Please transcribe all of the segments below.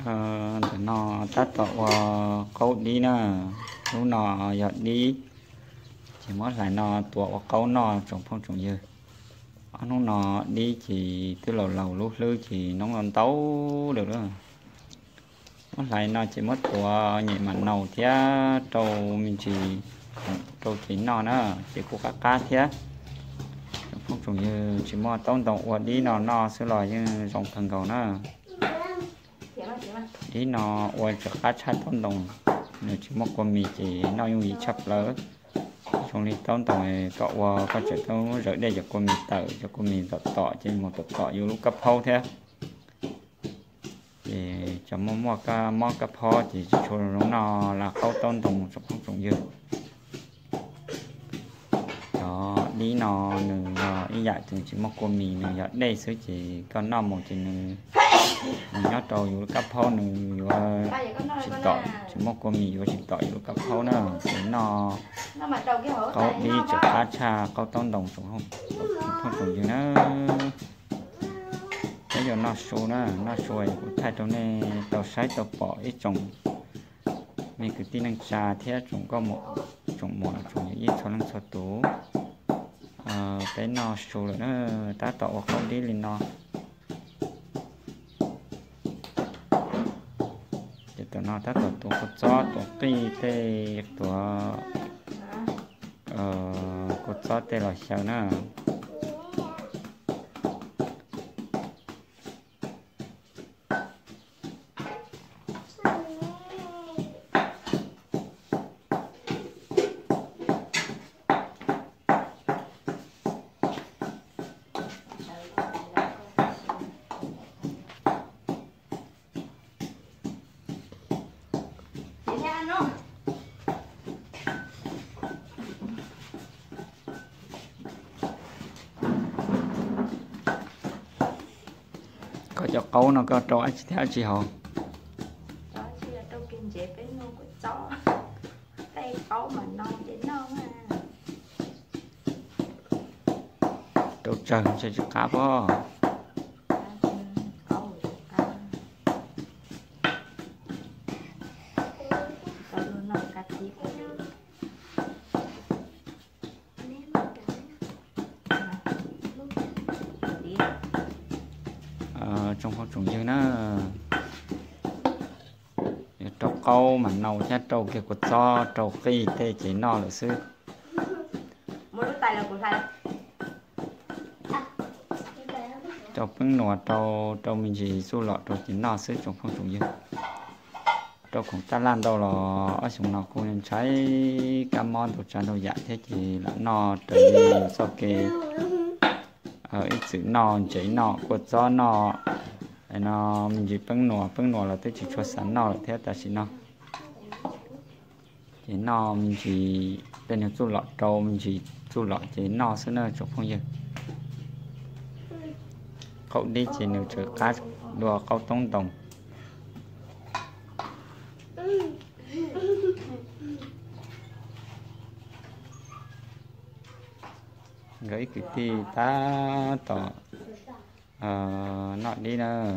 nó tắt tọa câu đi nè lúc nó giọt đi chỉ mất lại nó tọa câu nó trồng phong trồng dừa lúc nó đi chỉ từ lầu lầu lúc lư chỉ nó còn tấu được đó mất lại nó chỉ mất tọa nhẹ mà nầu thế trâu mình chỉ nó nữa chỉ có cá thế phong trồng dừa chỉ mất tông tông đi nó sẽ lòi như dòng thần cầu nữa đi nó quay trở khá chát tôn đồng nếu chỉ một con mì chỉ nó dùng gì chập lỡ trong đi tôn đồng này cậu có chuyện tôi rửa đây cho con mì tờ cho con mì tọt trên một tọt vô lúc cấp hâu thế thì cho món cấp hâu chỉ cho nó là khâu tôn đồng trong không trồng dưa đó đi nó ý dạ chỉ một con mì nữa đây số chỉ con nó một chỉ nhớ trâu vô cấp hố nữa chỉ tỏi chỉ một con mì vô chỉ tỏi vô cấp hố nữa để nó có đi chợ cá cha có tôn đồng xuống không trồng gì nữa bây giờ nó xô nó xuôi của thay trong này tàu sấy tàu bỏ ít trồng mình cứ tin năng trà thế trồng có một trồng ít cho năng sọt tủ cái nó xô rồi nó ta tọa không đi lên nó tụi nó ta tụi có chó tụi cây tê tụi có chó tê là sao nữa có cho câu nó có trâu theo chị hồ trâu kinh dẹp cái nô của chó tay câu mà non để non trâu trần cho cá bó trong phong trồng dưa nó trâu câu mà nâu nha trâu kia của cho trâu khi tê chỉ no là sư mỗi tay là của thầy trâu bưng nọ trâu mình chỉ su lọ trâu chỉ no sư trong phong trồng dưa trâu cũng ta lan đâu là ở trong nó cũng nên trái cam mon đồ trà đồ dạ thế thì là no trở đi sau kia ít chữ no chỉ no của cho no nó mình chỉ bưng nọ là tôi chỉ cho sẵn nọ là theo ta chỉ nó chỉ nó mình chỉ bên này chú lọ trâu mình chỉ chú lọ chỉ nó sẽ nơi chỗ không dừng cậu đi chỉ nếu chờ cá đùa câu tông đồng gửi cái tí ta tỏ nọ đi nữa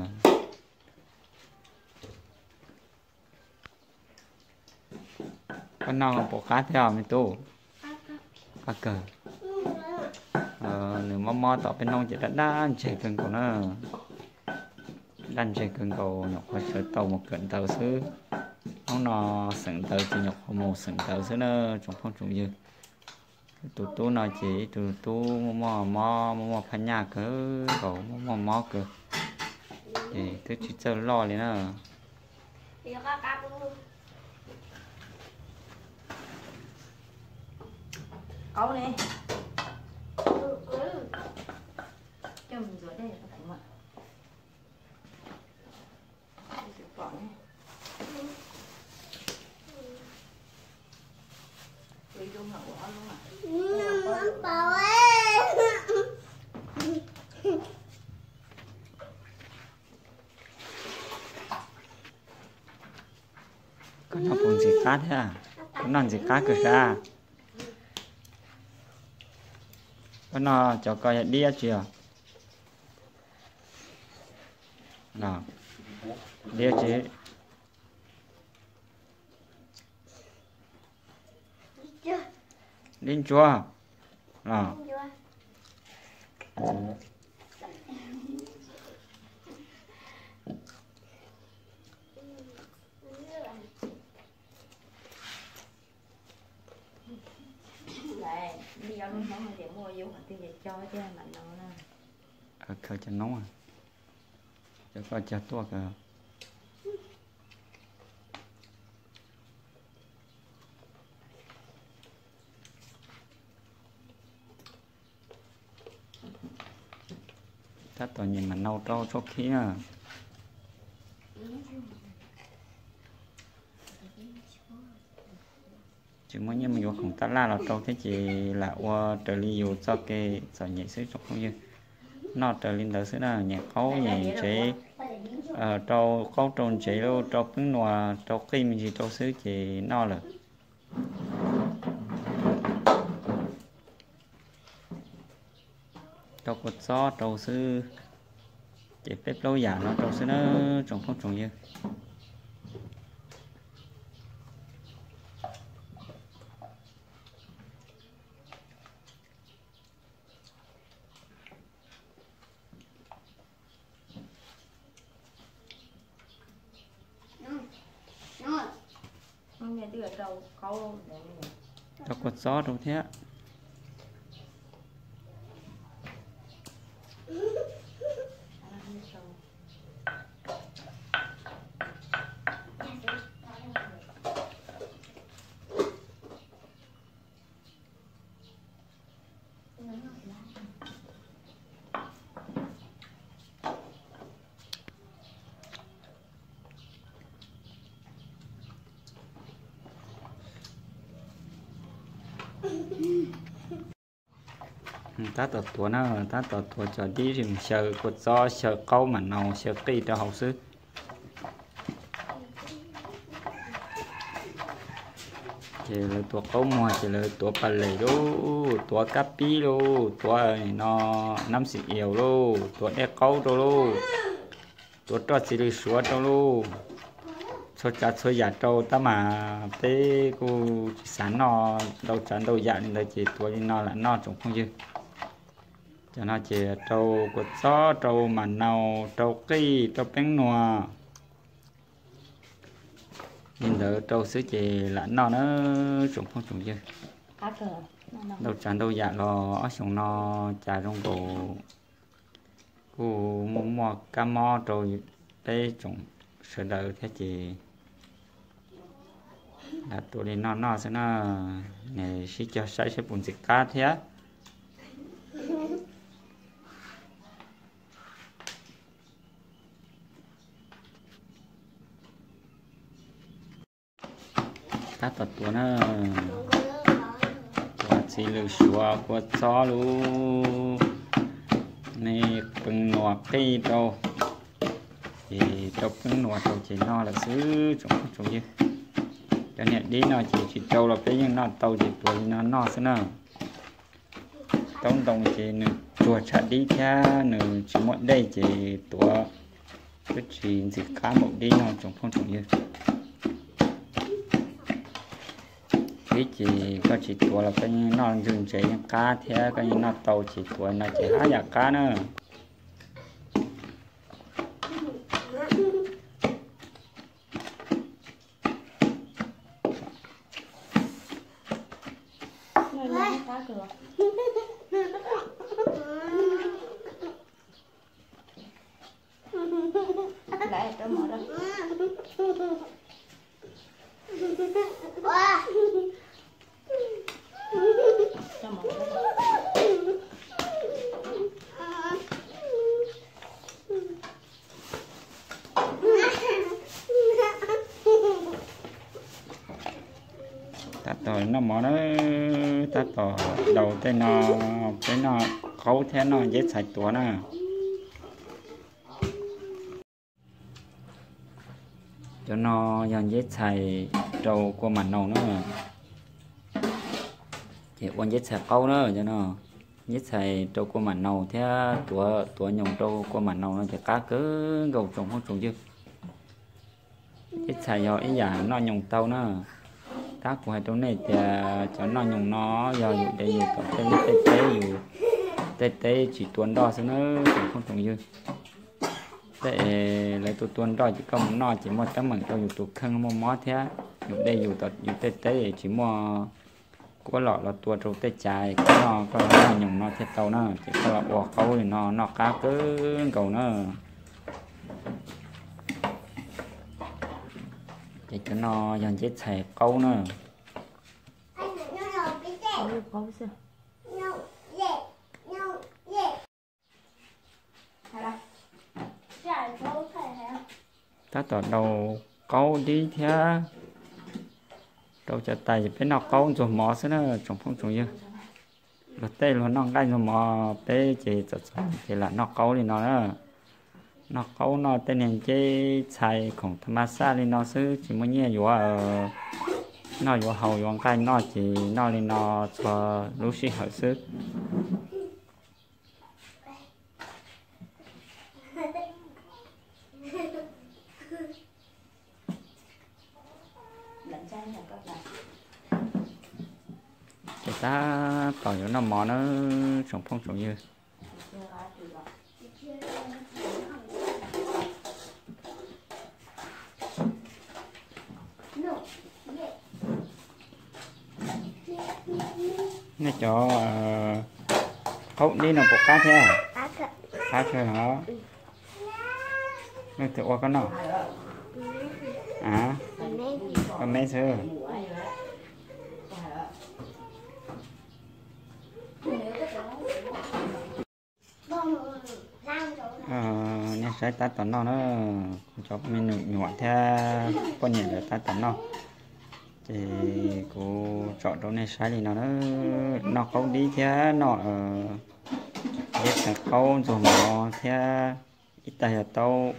con nào bộ cá theo mình tu cá cờ nếu mà tỏ bên nông chỉ đã đan chạy cần cầu nó đan chạy cần cầu nhọc phải sợi tàu một cận tàu xứ nó sừng tàu chỉ nhọc một sừng tàu xứ nữa trong phong trùng dư tụi nói chỉ tụi mò phá nhà cứ cầu mò cơ thì tôi chỉ chờ lo lên nữa câu này cho mình rửa đây phải không ạ con nó còn gì cá thế à con nó gì cá cơ ra con nó cho coi đi chưa nào đĩa chế đến chua à lại đi ăn luôn nó mà để mua vô hạt tiêu để cho chứ mà nó là khởi cho nóng à cho coi chặt tua cả ta toàn nhìn mà nâu trâu cho khí à chứ mới nhưng mà vô không ta la là trâu thế chỉ là qua trở li vô cho cái sợ nhẹ xứ trong không như nó trở lên đó xứ là nhẹ khấu nhẹ chế trâu khấu trôn chế đâu trâu cứng nòa trâu kim gì trâu xứ chỉ no là trâu cột gió trâu xứ chỉ phép lâu giả nó trâu xứ nó trồng không trồng như không nghe đưa trâu câu trâu cột gió trâu thế ta tập tuổi nó ta tập tuổi cho đi rừng sợ cột gió sợ câu mà nào sợ cây cho học sư chỉ là tuổi câu mùa chỉ là tuổi bà lầy đô tuổi cá pi đô tuổi nó năm xị yếu đô tuổi đe câu đô đô tuổi trò chỉ được sửa đô đô cho cha cho giả trâu ta mà tế cô sáng nó đâu chán đâu dạ nên là chỉ tuổi nó là nó cũng không dư cho nó chỉ trâu cột gió trâu mà nào trâu cây trâu bánh nùa nhìn đỡ trâu xứ chỉ là nó trồng không trồng dư cá cờ đâu chán đâu dạ lo ở trong nó trà trong cổ cô muốn mua cá mò rồi đây trồng sữa đỡ thế chỉ là tụi đi nó sẽ nó này sẽ cho sai sẽ bùn dịch cá thế ta tập tụi nó và chỉ lưu xóa của gió luôn này cưng nọ cây đâu thì trâu cưng nọ trâu chỉ no là xứ trồng gì cho nên đi nó chỉ trâu là cái nhưng nó tàu chỉ tuổi nó sẽ nó tông đồng chỉ nửa chùa chặt đi theo nửa chỉ mỗi đây chỉ tuổi cái chỉ cá một đi nó trồng gì cái chỉ có chỉ tuổi là cái nó dừng chạy cá thế cái nó tàu chỉ tuổi nó chỉ há giả cá nữa cá cờ lại cho mở ra cho mở ra ta tỏi nó mỏ nó ta tỏi đầu tới nó khâu thế nó dễ sạch tuổi nè cho nó dần dễ xài trâu qua mặt nâu nữa thì quan dễ xài câu nữa cho nó dễ xài trâu qua mặt nâu thế tuổi nhồng trâu qua mặt nâu nó chỉ cá cứ gầu trồng không trồng chứ ít xài do ý giả nó nhung tàu nữa tác của hai chỗ này thì cho nó nhung nó do dụ để dụ tập tên tê tê dụ tê tê chỉ tuần đo xong nó không trồng dư để lấy tụ tuần đo chỉ có nó chỉ một tấm bằng cho dụ tụ khăn một mó thế dụ đây dụ tập dụ tê tê chỉ mua có lọ là tua trâu tê trái có nó nhung nó thế tàu nó chỉ có lọ bỏ câu thì nó cá cứ cầu nó để cho nó dần chết xài câu nữa ta tỏ đầu câu đi theo đâu cho tay bên nào câu rồi mò sẽ nó trồng phong trồng như là tê luôn nó ngay rồi mò tê chỉ thì là nó câu thì nó câu nó tên này chế xàiของธรรมชาติthì nóซื้อchỉ mới nhẹอยู่nóอยู่hầuอยู่cái nó chỉ nó thì nó cho lúc xí hợp sức chúng ta tỏ những nó mò nó trồng phong trồng như nè cho không đi nào bộ cá thế cá chơi hả nó tự qua con nào à con mấy xưa nè sai ta tận nó cho mình nhọn theo con nhìn là ta tận nó thì cô chọn đâu này sai thì nó không đi theo nó biết là câu rồi mà theo ít tay là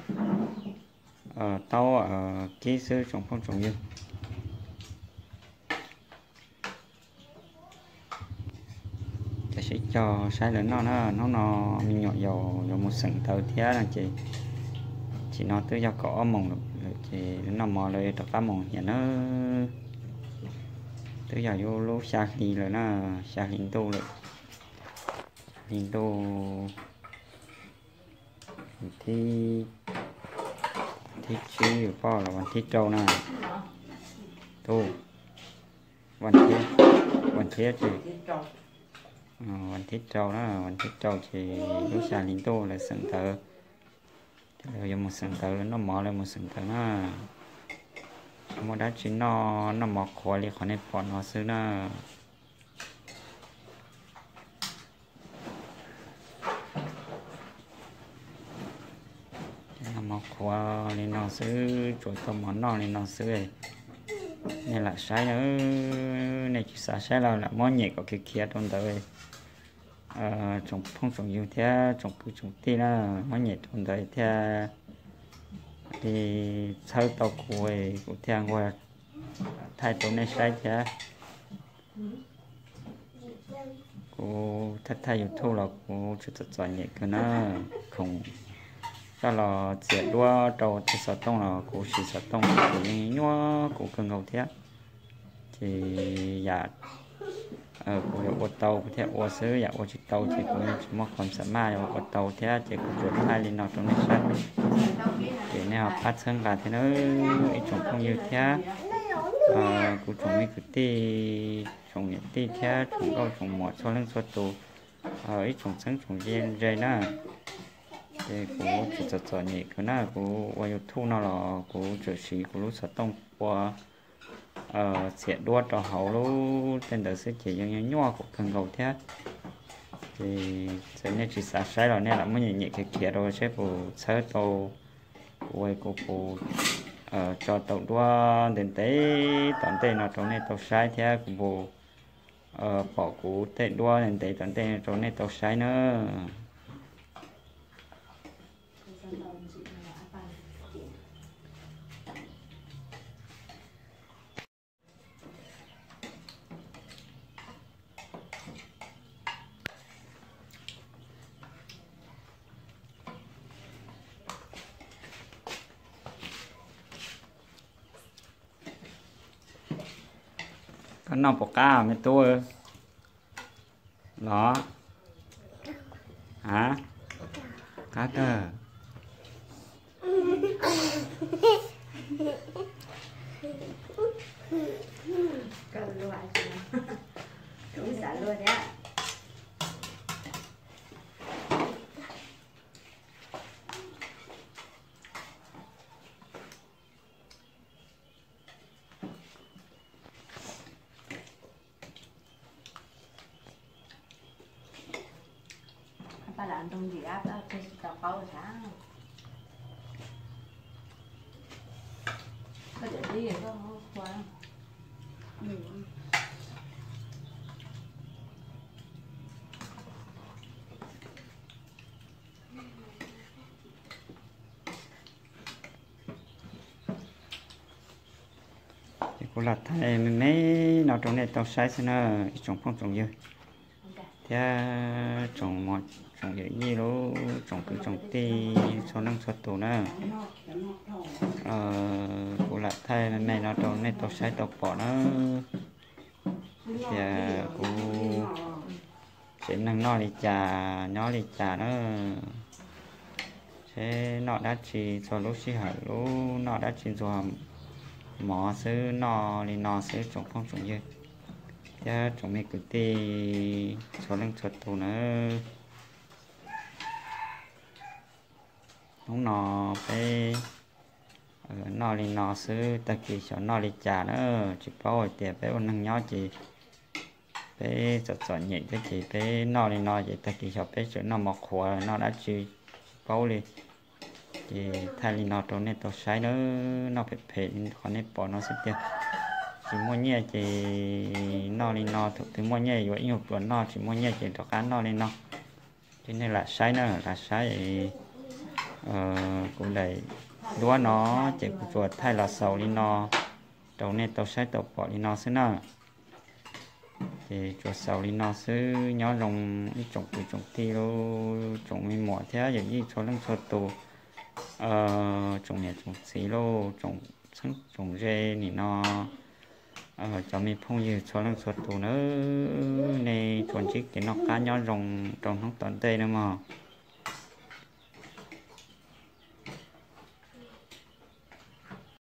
tao ở kỹ sư trồng phong trồng như thì sẽ cho sai lớn nó mình nhỏ dầu một sừng tàu theo là chỉ nó tới do có mỏng được thì nó mòเลยtập phá mỏng nhà nó tới giờ vô lúc xa khi rồi nó xa hình tu rồi hình tu thì chứ có làวันที่trâu nè tuวันthiết thìวันที่trâu đóวันที่trâu thì lúc xa hình tu là sừng tờ rồi một sừng tờ nó mò lên một sừng tờ nó một đá chín nó mò khó li khó này bỏ nó xứ nó mò khó li nó xứ chuột tôm món nó li nó xứ này là sai nữa này chỉ sai là món nhẹ có cái kia trong tới trồng phong trồng nhiều thế trồng cứ trồng tí là món nhẹ trong tới thế thì sau tàu của theo qua thay tổ này sai chứ cô thắt thay YouTube là cô chưa thật giỏi nhẹ cái nó không đó là chuyện đua đầu thì sợ tông là cô chỉ sợ tông của những nhua của cơn ngầu thế thì dạ cô được ô tàu theo ô sứ dạ ô chiếc tàu thì cô chỉ mất còn sợ ma rồi ô tàu thế thì cô chuột hai lên nó trong này sai để nào phát sinh cả thế nó ít trồng không nhiều thế cô trồng mấy cái tí trồng những tí thế trồng câu trồng mọt cho lên cho tù ít trồng sáng trồng dây nữa thì cô chỉ sợ nhẹ cái nào cô qua YouTube nó là cô trợ sĩ cô lúc sợ tông qua sẽ đua trò hậu lúc tên đời sẽ chỉ những nhua của cần cầu thế thì sẽ nên chỉ xả sai rồi nên là mới nhẹ cái kia rồi sẽ phụ sớ tàu quay cô cho tàu đua đến tới tận đây nó trong này tàu sai thế của bỏ cú tệ đua đến tới tận đây trong này tàu sai nữa có nọ bọc cá mấy tôi đó hả cá tơ cần luôn cũng xả luôn đấy ạ. Apa là trong gì áp đó thì tao câu sáng có để đi rồi có qua thì cô là thay mấy nó trong này tao sai xem nó trồng phong trồng dưa thế trồng một trồng dễ gì đó trồng cứ trồng tì cho năng suất tổ nữa cô là thay này nó trong này tao sai tao bỏ nó thì cô sẽ năng nó đi trà nó đi trà nó sẽ nó đã chỉ cho lúc xí hở lúc nó đã chỉ cho mỏ sư nó đi nó sẽ trồng phong trồng dưa thế trồng mấy cái tì cho năng suất tổ nữa nó phải nó đi nó sư ta kỳ cho nó đi trà nữa chỉ có tiền phải ôn năng nhỏ chỉ phải chọn nhẹ cái chỉ phải nó đi nó chỉ ta kỳ cho phải chỗ nó mọc khóa nó đã chỉ có đi thì thay đi nó trong này tao sai nữa nó phải phê còn này bỏ nó sẽ tiền chỉ mua nhẹ chỉ nó đi nó thực từ mua nhẹ rồi nhiều tuần nó chỉ mua nhẹ chỉ cho cá nó đi nó cho nên là sai nữa là sai cũng đầy lúa nó chỉ chuột thay là sầu đi nó đầu này tao sai tao bỏ đi nó xứ nào thì chuột sầu đi nó xứ nhỏ rồng trồng từ trồng ti lô trồng mi mỏ thế vậy như cho lăng cho tù trồng nhà trồng xí lô trồng sáng trồng dê thì nó cho mi phong như cho lăng cho tù nữa này chuẩn chỉ cái nó cá nhỏ rồng trồng không toàn tây nữa mà